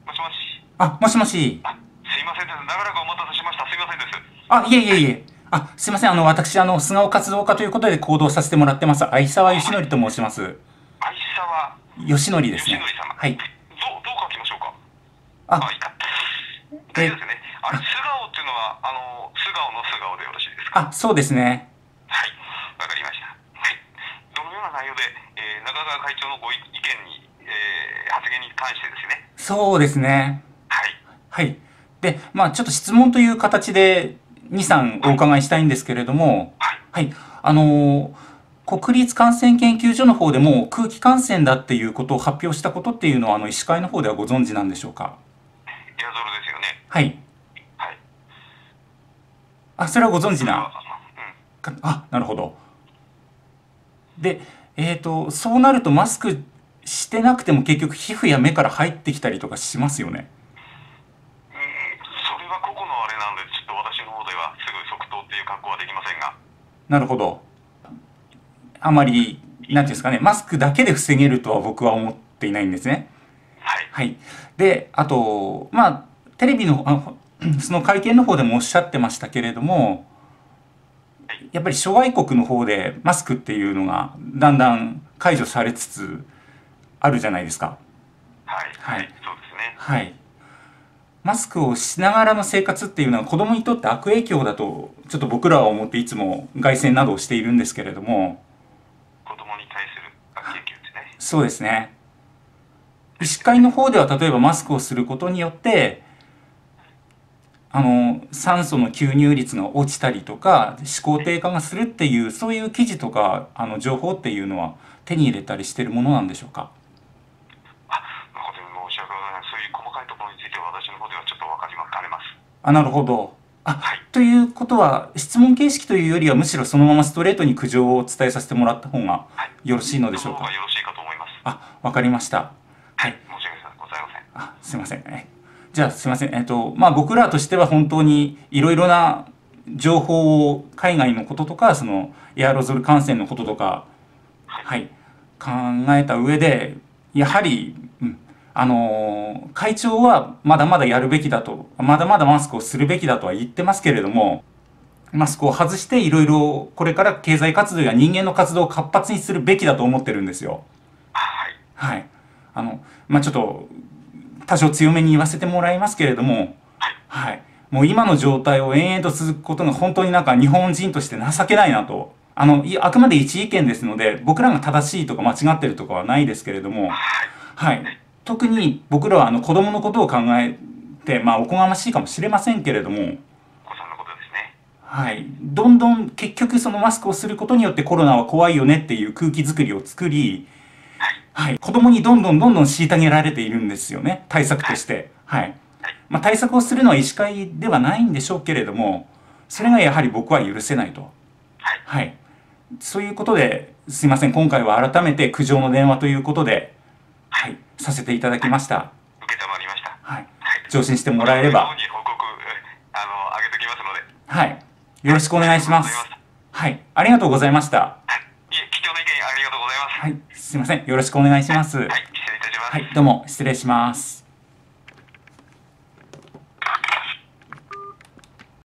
もしもし。 あ、もしもし。 すいませんです。長らくお待たせしました。すいませんです。 あ、いえいえいえ。あ、すいません。私、素顔活動家ということで行動させてもらってます。相沢義はい。 則と申します。 相沢義則ですね。 義則様。 はい。 どう書きましょうか。 あ、 いいか。大丈夫え、 ですね。あれ、素顔っていうのは、素顔の素顔でよろしいですか。 あ、そうですね。 はい。わかりました。はい。どのような内容で、中川会長のご意見に、発言に関してですね。 そうですね。 はい。 はい。で、まあ、ちょっと質問という形で2、3おはい。 伺いしたいんですけれども、 はい。 はい。あの国立感染研究所の方でも空気感染だっていうことを発表したことっていうのは、医師会の方ではご存知なんでしょうか？ エアゾルですよね。 はい。 はい。 あ、それはご存知それは、 な。あ、なるほど。で、そうなるとマスクしてなくても結局皮膚や目から入ってきたりとかしますよね。 それは個々のあれなので、ちょっと私の方ではすぐ即答っていう格好はできませんが。 なるほど。あまり、なんていうんですかね、マスクだけで防げるとは僕は思っていないんですね。 はい。 はい。で、あと、まあ、テレビの、その会見の方でもおっしゃってましたけれども、 はい。 やっぱり諸外国の方でマスクっていうのがだんだん解除されつつあるじゃないですか。 はい。はい。 はい。 そうですね。 はい。マスクをしながらの生活っていうのは子供にとって悪影響だとちょっと僕らは思っていつも凱旋などをしているんですけれども、 子供に対する悪影響ですね。 そうですね。医師会の方では例えばマスクをすることによって酸素の吸入率が落ちたりとか思考低下がするっていうそういう記事とか情報っていうのは手に入れたりしてるものなんでしょうか？ 誠に申し訳ございません。そういう細かいところについては私の方ではちょっと分かりかねます。 あ、なるほど。あ、 はい。 ということは質問形式というよりはむしろそのままストレートに苦情を伝えさせてもらった方がはい。 よろしいのでそのしょうか？ 方がよろしいかと思います。 あ、わかりました。 はい。 はい。 申し訳ございません。 あ、すいません。じゃあすいません。まあ僕らとしては本当にいろいろな情報を海外のこととかそのエアロゾル感染のこととか、 はい。 はい、考えた上でやはり、会長はまだまだやるべきだと、まだまだマスクをするべきだとは言ってますけれども、マスクを外していろいろこれから経済活動や人間の活動を活発にするべきだと思ってるんですよ。 はい。 はい。まあちょっと多少強めに言わせてもらいますけれども、 はい。 はい。もう今の状態を延々と続くことが本当になんか日本人として情けないなと。あくまで一意見ですので、僕らが正しいとか間違ってるとかはないですけれども、 はい。 はい。特に僕らは子供のことを考えて、まあおこがましいかもしれませんけれども、 お子さんのことですね。 はい。どんどん結局そのマスクをすることによってコロナは怖いよねっていう空気づくりを作り、 はい。 はい。子供にどんどんどんどん虐げられているんですよね。対策とはい。 して。はい。 はい。 まあ、対策をするのは医師会ではないんでしょうけれども、それがやはり僕は許せないと。 はい。 はい。そういうことで、すいません。今回は改めて苦情の電話ということで、 はい。 はい。させていただはい。 きました。 受けたまりました。 はい。 はい。 上心してもらえれば。 私の方に報告、上げときますので。 はい。よはい。 ろしくお願いありがとします。 うございます。 はい。ありがとうございました。 はい。いえ、貴重な意見ありがとうございます。 はい。すいません。よろしくお願いしはい。 ます。 はい。失礼いたします。 はい。どうも失礼します。